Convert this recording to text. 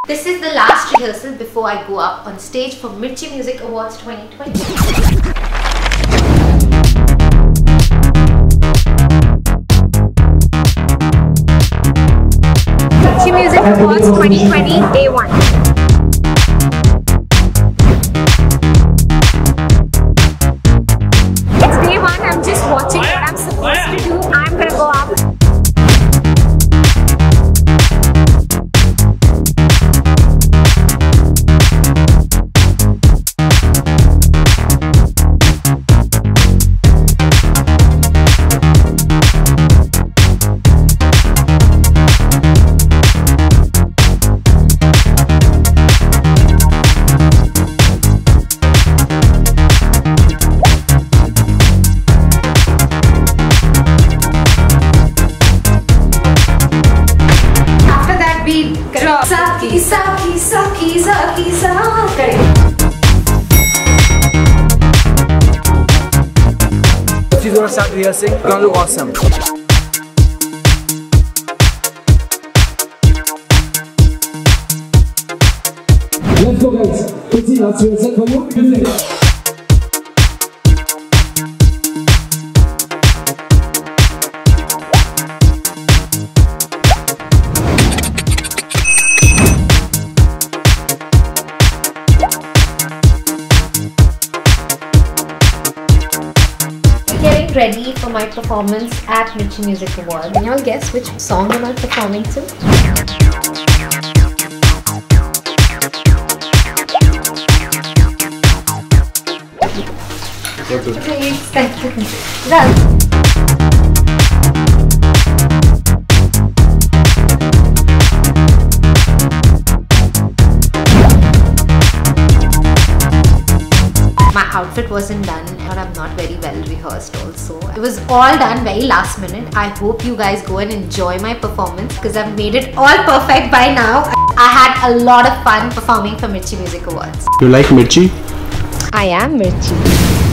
This is the last rehearsal before I go up on stage for Mirchi Music Awards 2020. Mirchi Music Awards 2020 Day 1. It's Day 1, I'm just watching what I'm supposed to do. I'm gonna go up. Saki, saki, saki, saki, saki. She's gonna start rehearsing. It's gonna look awesome. Let's go, guys. Tulsi, let's rehearsal for you. Music. Getting ready for my performance at Mirchi Music Awards. Can you all guess which song am I performing to? What are you expecting? Run! My outfit wasn't done or I'm not very well rehearsed also. It was all done very last minute. I hope you guys go and enjoy my performance because I've made it all perfect by now. I had a lot of fun performing for Mirchi Music Awards. You like Mirchi? I am Mirchi.